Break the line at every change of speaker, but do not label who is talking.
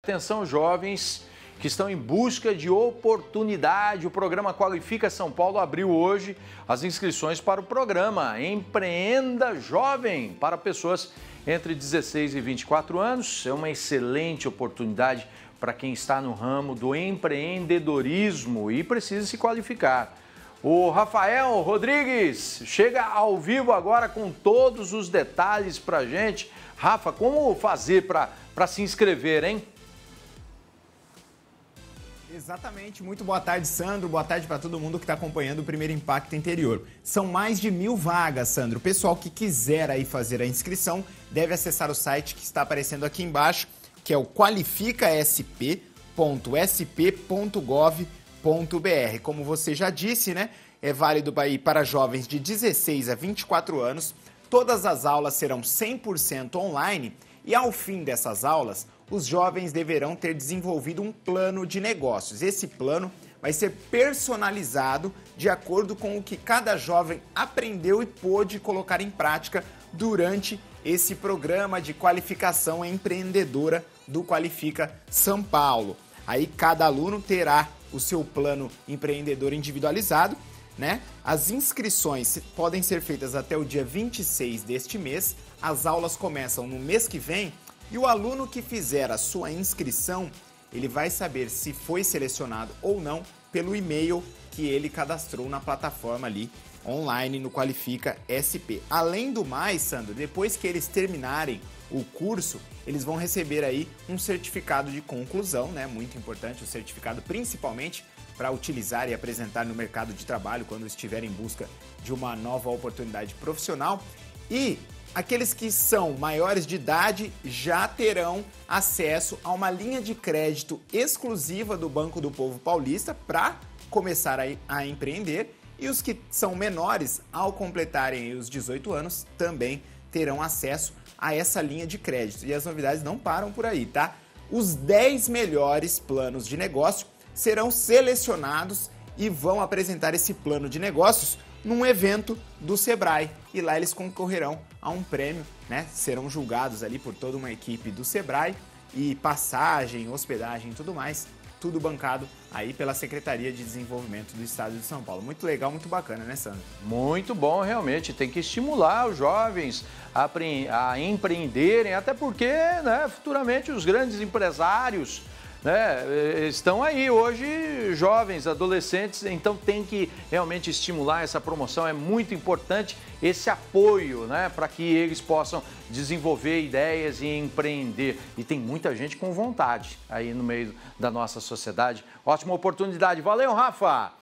Atenção, jovens que estão em busca de oportunidade. O programa Qualifica São Paulo abriu hoje as inscrições para o programa Empreenda Jovem para pessoas entre 16 e 24 anos. É uma excelente oportunidade para quem está no ramo do empreendedorismo e precisa se qualificar. O Rafael Rodrigues chega ao vivo agora com todos os detalhes para a gente. Rafa, como fazer para se inscrever, hein?
Exatamente, muito boa tarde, Sandro, boa tarde para todo mundo que está acompanhando o Primeiro Impacto Interior. São mais de 1000 vagas, Sandro. O pessoal que quiser aí fazer a inscrição deve acessar o site que está aparecendo aqui embaixo, que é o qualificasp.sp.gov.br. Como você já disse, né, é válido para jovens de 16 a 24 anos. Todas as aulas serão 100% online e ao fim dessas aulas, os jovens deverão ter desenvolvido um plano de negócios. Esse plano vai ser personalizado de acordo com o que cada jovem aprendeu e pôde colocar em prática durante esse programa de qualificação empreendedora do Qualifica São Paulo. Aí cada aluno terá o seu plano empreendedor individualizado, né? As inscrições podem ser feitas até o dia 26 deste mês. As aulas começam no mês que vem. E o aluno que fizer a sua inscrição, ele vai saber se foi selecionado ou não pelo e-mail que ele cadastrou na plataforma ali online no Qualifica SP. Além do mais, Sandro, depois que eles terminarem o curso, eles vão receber aí um certificado de conclusão, né? Muito importante o certificado, principalmente para utilizar e apresentar no mercado de trabalho quando estiver em busca de uma nova oportunidade profissional. E aqueles que são maiores de idade já terão acesso a uma linha de crédito exclusiva do Banco do Povo Paulista para começar a empreender. E os que são menores, ao completarem os 18 anos, também terão acesso a essa linha de crédito. E as novidades não param por aí, tá? Os 10 melhores planos de negócio serão selecionados e vão apresentar esse plano de negócios num evento do Sebrae, e lá eles concorrerão a um prêmio, né? Serão julgados ali por toda uma equipe do Sebrae e passagem, hospedagem e tudo mais, tudo bancado aí pela Secretaria de Desenvolvimento do Estado de São Paulo. Muito legal, muito bacana, né, Sandro?
Muito bom, realmente. Tem que estimular os jovens a empreenderem, até porque, né, futuramente os grandes empresários, né, estão aí hoje, jovens, adolescentes, então tem que realmente estimular essa promoção. É muito importante esse apoio, né, para que eles possam desenvolver ideias e empreender. E tem muita gente com vontade aí no meio da nossa sociedade. Ótima oportunidade. Valeu, Rafa!